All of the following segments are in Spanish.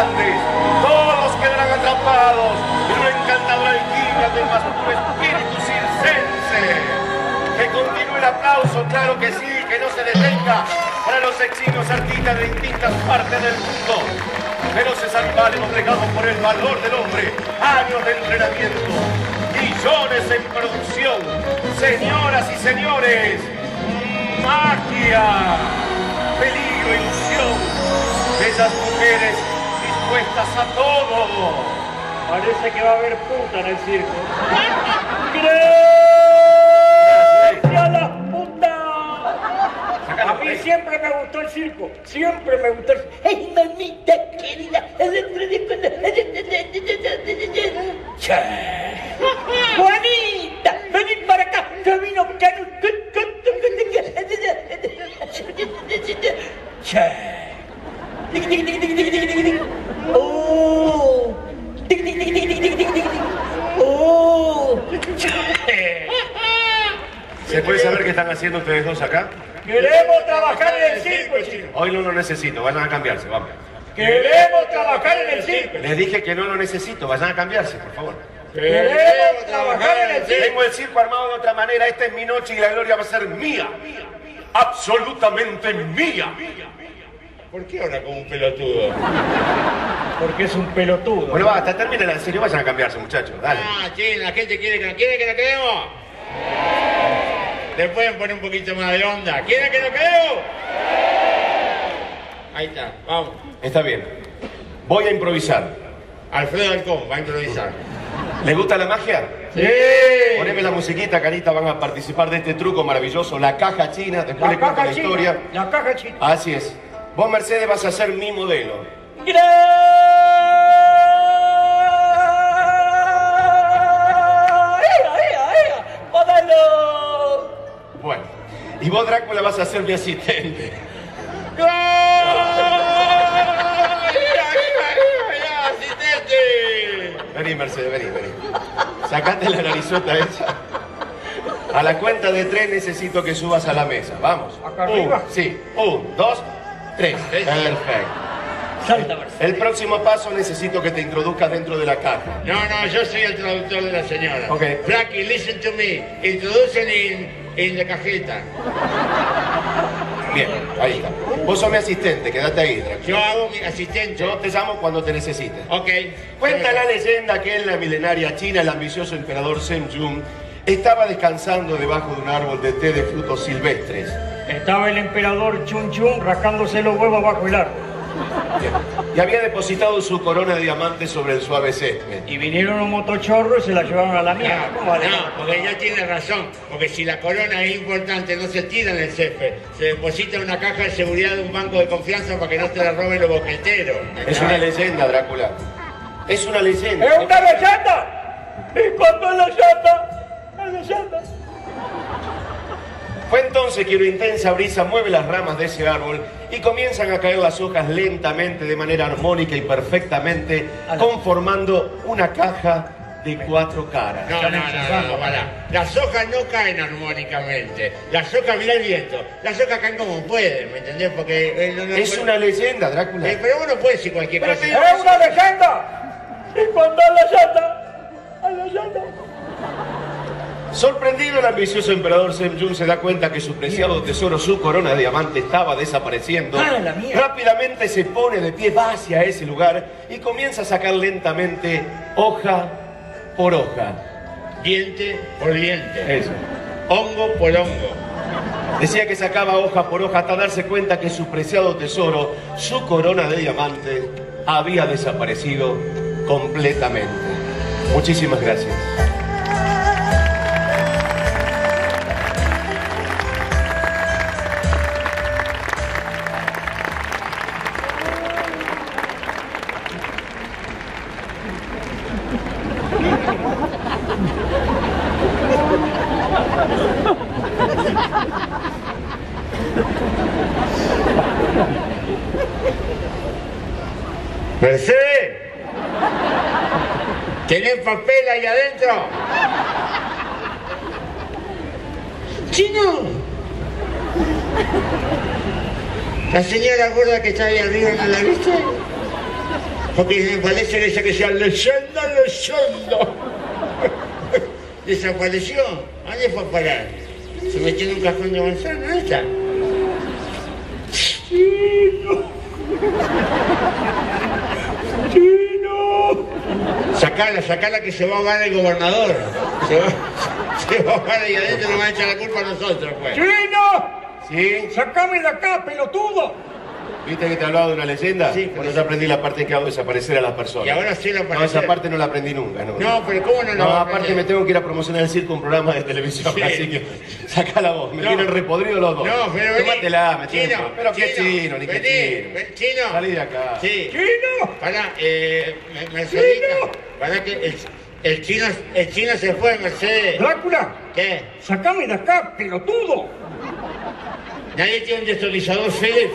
grandes, todos quedarán atrapados en una encantadora alquimia del más puro espíritu circense. Que continúe el aplauso, claro que sí, que no se detenga para los eximios artistas de distintas partes del mundo. Feroces animales obligados por el valor del hombre, años de entrenamiento, millones en producción. Señoras y señores, magia, peligro, ilusión, bellas mujeres dispuestas a todo. Parece que va a haber puta en el circo. ¡Gracias a las putas! A mí siempre me gustó el circo. Siempre me gustó el circo. ¡Ay, mamita querida! ¡Juanita! ¡Venid para acá! ¡Que vino Canu! ¡Oh! ¡Oh! ¿Se puede saber qué están haciendo ustedes dos acá? ¡Queremos trabajar en el circo, chino! Hoy no lo necesito, vayan a cambiarse, vamos. ¡Queremos trabajar en el circo! Les dije que no lo necesito, vayan a cambiarse, por favor. ¡Queremos trabajar en el circo! Tengo el circo armado de otra manera, esta es mi noche y la gloria va a ser mía. Absolutamente mía. ¿Por qué ahora como un pelotudo? Porque es un pelotudo. Bueno, basta, terminen en serio, vayan a cambiarse, muchachos, dale. Ah, che, la gente quiere que nos quedemos. ¿Le pueden poner un poquito más de onda? ¿Quieren que nos quedemos? Ahí está, vamos. Está bien. Voy a improvisar. Alfredo Halcón va a improvisar. ¿Les gusta la magia? ¡Sí! Poneme la musiquita, Carita, van a participar de este truco maravilloso, la caja china, después La les cuento caja la china. historia. La caja china. Así es. Vos, Mercedes, vas a ser mi modelo. ¡Modelo! Bueno. Y vos, Drácula, vas a ser mi asistente. ¡Asistente! Vení, Mercedes, vení. Sacate la narizota esa. A la cuenta de 3 necesito que subas a la mesa. Vamos. ¿Acá arriba? Sí. 1, 2, 3. Perfecto. Salta, Marcelo. El próximo paso necesito que te introduzcas dentro de la caja. No, yo soy el traductor de la señora. Ok. Blackie, listen to me. Introducen en la cajeta. Bien, ahí está. Vos sos mi asistente, quédate ahí, Drácula. Yo hago mi asistente. Yo te llamo cuando te necesite. Ok. Cuenta la leyenda que en la milenaria China el ambicioso emperador Zheng estaba descansando debajo de un árbol de té de frutos silvestres. Estaba el emperador Chun Chun rascándose los huevos bajo el árbol. Bien. Y había depositado su corona de diamantes sobre el suave césped. Y vinieron un motochorro y se la llevaron a la mierda. ¿Cómo vale? No, porque ya tiene razón. Porque si la corona es importante, no se tira en el césped. Se deposita en una caja de seguridad de un banco de confianza para que no te la roben los boqueteros. Es una leyenda, Drácula. Es una leyenda. ¡Es una leyenda! ¿Y cuándo es leyenda? ¡Es leyenda! Fue entonces que una intensa brisa mueve las ramas de ese árbol y comienzan a caer las hojas lentamente, de manera armónica y perfectamente, conformando una caja de 4 caras. No, pará. Las hojas no caen armónicamente. Las hojas, mirá el viento. Las hojas caen como pueden, ¿me entendés? Porque no Es puede- una leyenda, Drácula. pero vos no puedes decir cualquier cosa. ¡Es una leyenda! ¿Y cuándo es leyenda? ¡Es leyenda! Sorprendido, el ambicioso emperador Zheng se da cuenta que su preciado tesoro, su corona de diamante, estaba desapareciendo. ¡Ah, la mierda! Rápidamente se pone de pie, va hacia ese lugar y comienza a sacar lentamente hoja por hoja. Diente por diente. Eso. Hongo por hongo. Decía que sacaba hoja por hoja hasta darse cuenta que su preciado tesoro, su corona de diamante, había desaparecido completamente. Muchísimas gracias. ¡Mercedes! ¿Tenés papel ahí adentro? ¡Chino! La señora gorda que está ahí arriba, ¿no la viste? Porque me parece esa que sea leyenda. Desapareció. ¿A dónde fue a parar? Se metió en un cajón de manzana, ¿dónde está? ¡Chino! ¡Chino! Sacala que se va a ahogar el gobernador. Se va a ahogar ahí adentro y nos van a echar la culpa a nosotros, pues. ¡Chino! ¿Sí? ¡Sácame de acá, pelotudo! ¿Viste que te hablaba de una leyenda? Sí, Bueno, yo aprendí la parte que hago desaparecer a las personas. Y ahora sí lo No, aparece. esa parte no la aprendí nunca, ¿no? No, pero ¿cómo no lo No, va a aparte aprender? me tengo que ir a promocionar el circo, un programa de televisión, Sí. así que saca la voz, me No. tienen repodrido los dos. No, pero vení. Tómatela, me tienen. Chino, Pero qué Chino, chino, ni qué vení, chino. ven, Chino. Salí de acá. Sí. ¡Chino! Pará, Mercedita. Pará que el chino se fue, Mercedes. ¡Drácula! ¿Qué? ¡Sácame de acá, pelotudo! ¿Nadie tiene un deslizador Philips?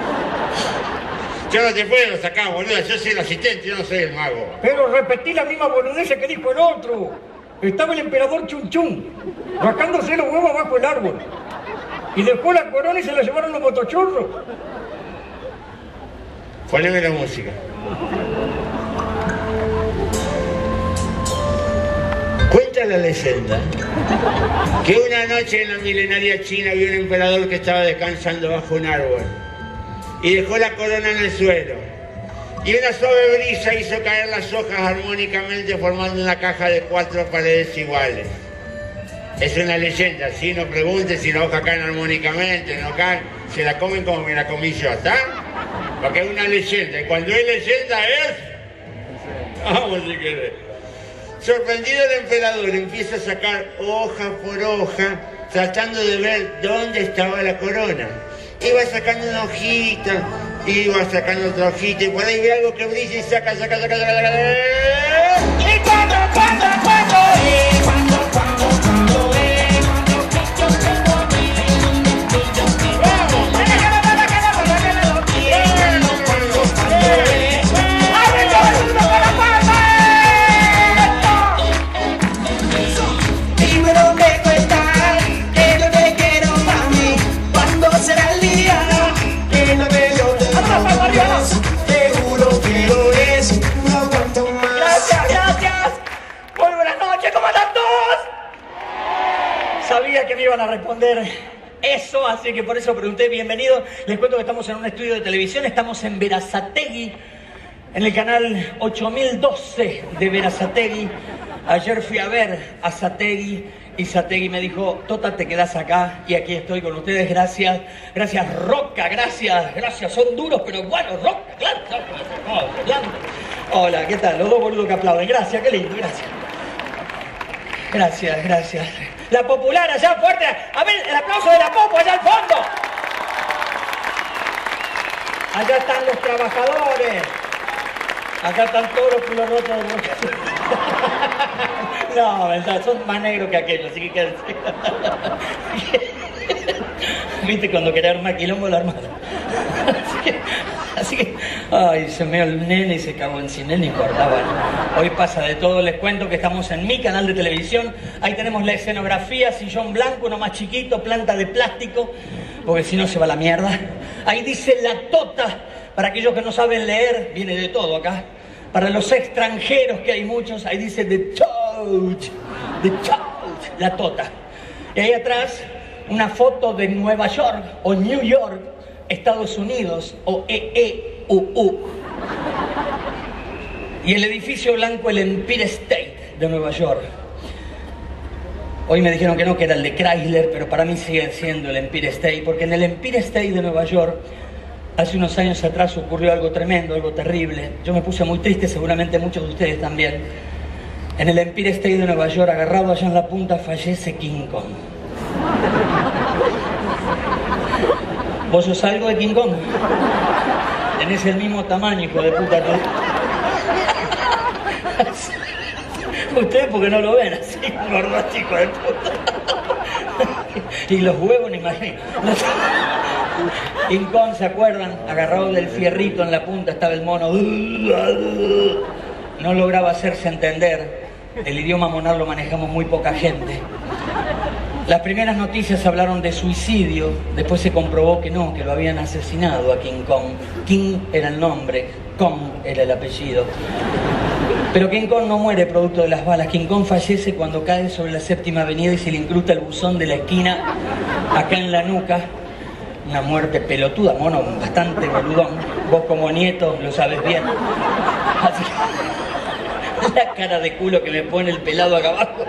Yo no te puedo sacar, boludo. Yo soy el asistente, yo no soy el mago. Pero repetí la misma boludez que dijo el otro. Estaba el emperador Chun Chun, rascándose los huevos bajo el árbol. Y dejó la corona y se la llevaron los motochorros. Poneme la música. Cuenta la leyenda que una noche en la milenaria China había un emperador que estaba descansando bajo un árbol y dejó la corona en el suelo. Y una suave brisa hizo caer las hojas armónicamente formando una caja de 4 paredes iguales. Es una leyenda, ¿sí? No preguntes si las hojas caen armónicamente, no caen, se la comen como me la comí yo, ¿está? Porque es una leyenda, y cuando es leyenda es... Vamos si querés. Sorprendido el emperador empieza a sacar hoja por hoja, tratando de ver dónde estaba la corona. Iba sacando una hojita, iba sacando otra hojita, y por ahí ve algo que brilla y saca. Y cuando Dime lo que cuesta, que yo te quiero para mí. ¿Cuándo será el día que no te lo dejo? Seguro que lo es, no aguanto más. Gracias. Muy buenas noches, ¿cómo están todos? Sabía que me iban a responder eso, así que por eso pregunté. Bienvenidos. Les cuento que estamos en un estudio de televisión, estamos en Berazategui, en el canal 8012 de Berazategui. Ayer fui a ver a Zategui y Zategui me dijo, Tota, te quedás acá, y aquí estoy con ustedes. Gracias Roca, gracias, son duros, pero bueno, Roca, claro. Hola, ¿qué tal? Los dos boludos que aplauden, gracias, qué lindo, gracias. La popular allá fuerte, a ver, el aplauso de la popo allá al fondo. Allá están los trabajadores. Acá están todos los culos rotos de Roca. No, verdad, son más negros que aquellos, así que quédense. ¿Viste cuando quería armar quilombo la armada? Así que, ay, se meó el nene y se cagó en cine, no importa, bueno. Hoy pasa de todo, les cuento que estamos en mi canal de televisión. Ahí tenemos la escenografía, sillón blanco, uno más chiquito, planta de plástico, porque si no se va la mierda. Ahí dice La Tota, para aquellos que no saben leer, viene de todo acá. Para los extranjeros, que hay muchos, ahí dice The Touch, La Tota. Y ahí atrás, una foto de Nueva York, o New York, Estados Unidos, o EEUU. Y el edificio blanco, el Empire State de Nueva York. Hoy me dijeron que no, que era el de Chrysler, pero para mí sigue siendo el Empire State, porque en el Empire State de Nueva York, hace unos años atrás ocurrió algo tremendo, algo terrible. Yo me puse muy triste, seguramente muchos de ustedes también. En el Empire State de Nueva York, agarrado allá en la punta, fallece King Kong. ¿Vos sos algo de King Kong? Tenés el mismo tamaño, hijo de puta. Ustedes porque no lo ven así, gordo chico de puta. Y los huevos, ni imagino. King Kong, ¿se acuerdan? Agarrado del fierrito en la punta estaba el mono. No lograba hacerse entender. El idioma monar lo manejamos muy poca gente. Las primeras noticias hablaron de suicidio. Después se comprobó que no, que lo habían asesinado a King Kong. King era el nombre, Kong era el apellido. Pero King Kong no muere producto de las balas. King Kong fallece cuando cae sobre la Séptima Avenida y se le incrusta el buzón de la esquina acá en la nuca. Una muerte pelotuda, mono, bastante boludón. Vos como nieto lo sabes bien. Así que, la cara de culo que me pone el pelado acá abajo.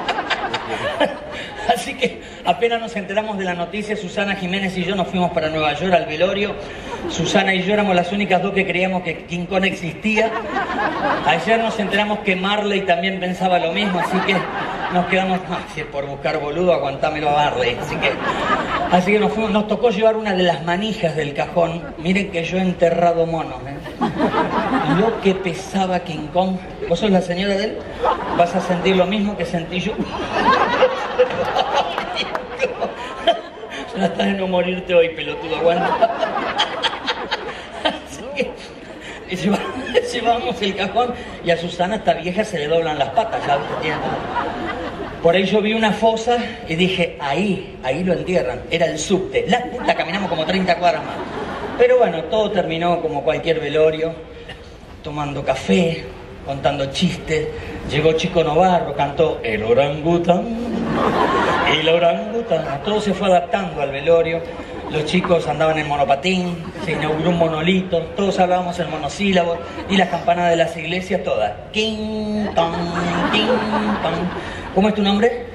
Así que apenas nos enteramos de la noticia, Susana Jiménez y yo nos fuimos para Nueva York al velorio. Susana y yo éramos las únicas dos que creíamos que King Kong existía. Ayer nos enteramos que Marley también pensaba lo mismo, así que nos quedamos, si es por buscar boludo, aguantámelo a Marley. Así que nos fuimos, nos tocó llevar una de las manijas del cajón. Miren que yo he enterrado monos, Lo que pesaba King Kong. ¿Vos sos la señora de él? Vas a sentir lo mismo que sentí yo. Tratás de no morirte hoy, pelotudo, aguanta. Así que llevamos el cajón y a Susana, esta vieja, se le doblan las patas. Ya tiene. Por ahí yo vi una fosa y dije, ahí lo entierran. Era el subte. La puta, caminamos como 30 cuadras más. Pero bueno, todo terminó como cualquier velorio, tomando café, contando chistes. Llegó Chico Novarro, cantó El orangután, el orangután. Todo se fue adaptando al velorio. Los chicos andaban en monopatín, se inauguró un monolito, todos hablábamos en monosílabos y las campanas de las iglesias todas. King, tong, king, tong. ¿Cómo es tu nombre?